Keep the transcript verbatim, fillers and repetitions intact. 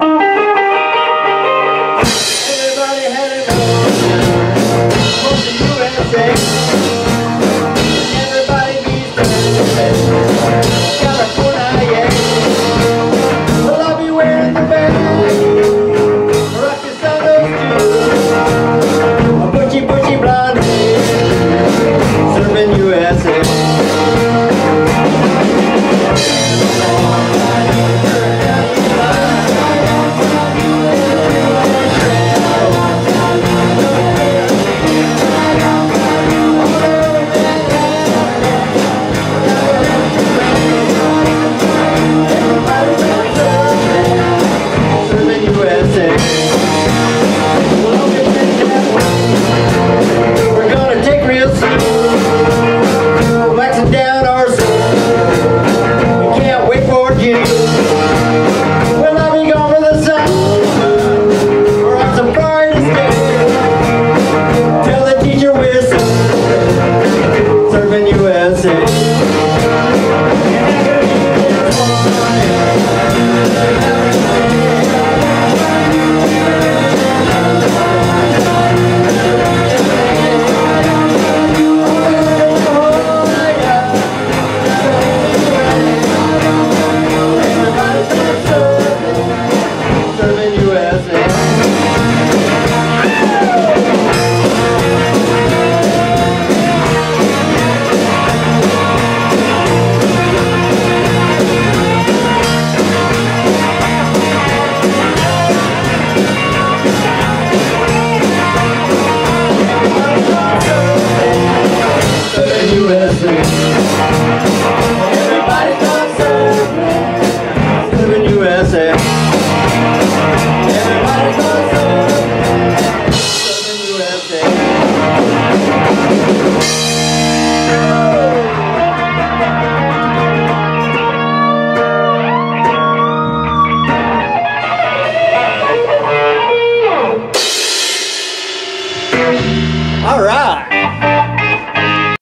Everybody had it on for the U S A. Everybody needs to California, yeah. Well, I'll be wearing the bag, rocky sandals too, a bushy, bushy blonde hair, surfing U S A. Everybody's gonna surf, surfing U S A.